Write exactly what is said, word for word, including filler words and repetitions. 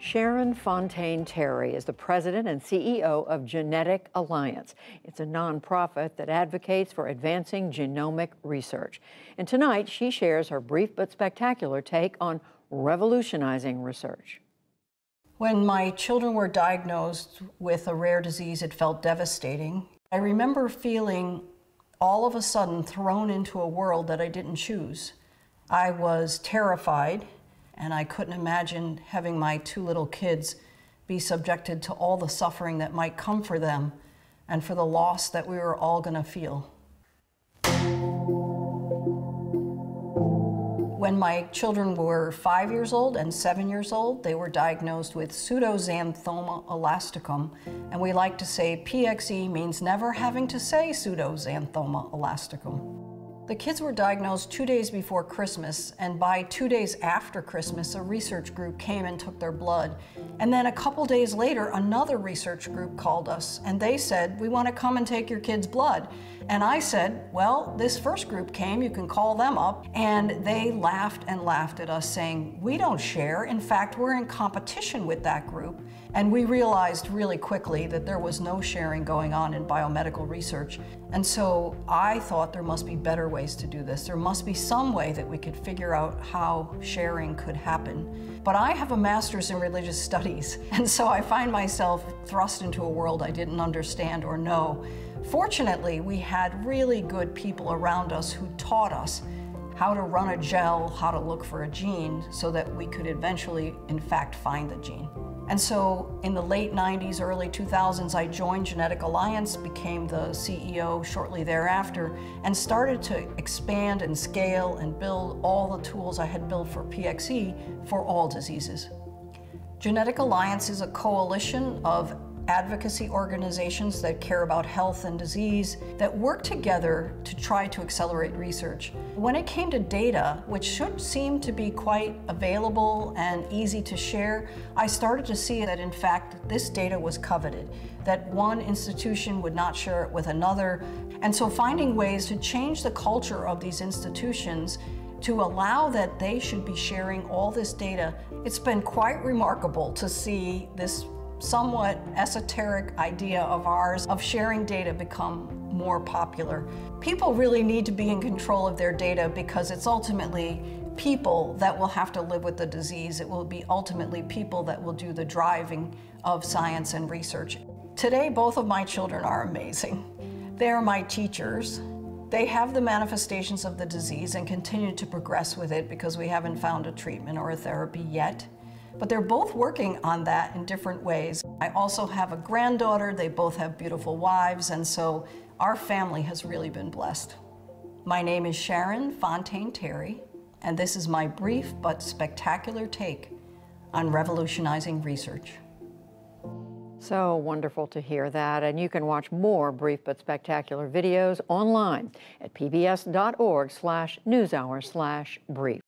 Sharon Fontaine Terry is the president and C E O of Genetic Alliance. It's a nonprofit that advocates for advancing genomic research. And tonight, she shares her brief but spectacular take on revolutionizing research. When my children were diagnosed with a rare disease, it felt devastating. I remember feeling all of a sudden thrown into a world that I didn't choose. I was terrified, and I couldn't imagine having my two little kids be subjected to all the suffering that might come for them and for the loss that we were all going to feel. When my children were five years old and seven years old, they were diagnosed with pseudoxanthoma elasticum, and we like to say P X E means never having to say pseudoxanthoma elasticum. The kids were diagnosed two days before Christmas, and by two days after Christmas, a research group came and took their blood. And then a couple days later, another research group called us, and they said, "We want to come and take your kids' blood." And I said, "Well, this first group came, you can call them up." And they laughed and laughed at us, saying, "We don't share. In fact, we're in competition with that group." And we realized really quickly that there was no sharing going on in biomedical research. And so I thought there must be better ways to do this. There must be some way that we could figure out how sharing could happen. But I have a master's in religious studies, and so I find myself thrust into a world I didn't understand or know. Fortunately, we had really good people around us who taught us how to run a gel, how to look for a gene, so that we could eventually, in fact, find the gene. And so in the late nineties, early two thousands, I joined Genetic Alliance, became the C E O shortly thereafter, and started to expand and scale and build all the tools I had built for P X E for all diseases. Genetic Alliance is a coalition of advocacy organizations that care about health and disease that work together to try to accelerate research. When it came to data, which should seem to be quite available and easy to share, I started to see that in fact this data was coveted, that one institution would not share it with another. And so finding ways to change the culture of these institutions to allow that they should be sharing all this data, it's been quite remarkable to see this somewhat esoteric idea of ours of sharing data become more popular. People really need to be in control of their data because it's ultimately people that will have to live with the disease. It will be ultimately people that will do the driving of science and research. Today, both of my children are amazing. They're my teachers. They have the manifestations of the disease and continue to progress with it because we haven't found a treatment or a therapy yet. But they're both working on that in different ways. I also have a granddaughter. They both have beautiful wives, and so our family has really been blessed. My name is Sharon Fontaine Terry, and this is my brief but spectacular take on revolutionizing research. So wonderful to hear that, and you can watch more brief but spectacular videos online at P B S dot org slash newshour slash brief.